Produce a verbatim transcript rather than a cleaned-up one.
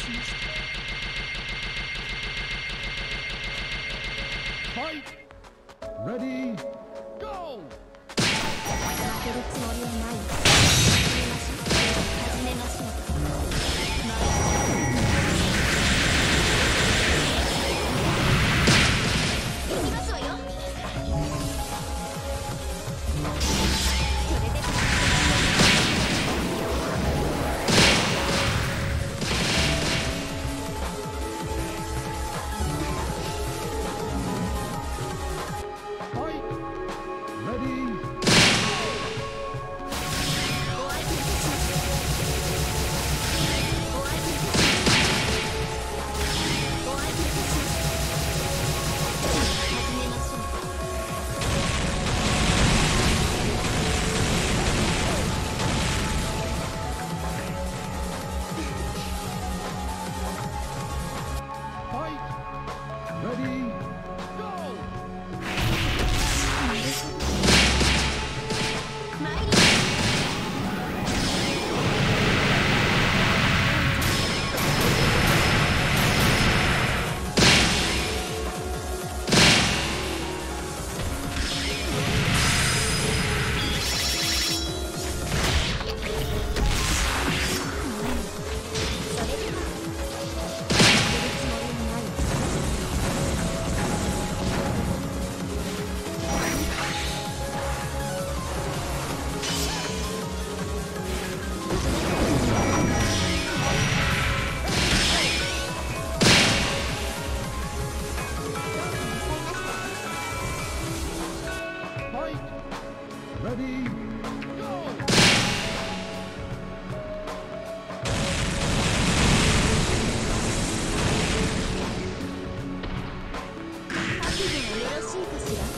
しました。 Fight! Ready! Go! 負けるつもりはない。始めましょう。始めましょう。行きますわよ。それで Fight! Ready! ご愛顧いたします。ご愛顧いたします。ご愛顧いたします。始めましょう。 Fight! Ready! Go! 参ります。それでは負けるつもりはない。 Fight! Ready! Go! 覚悟はよろしいかしら。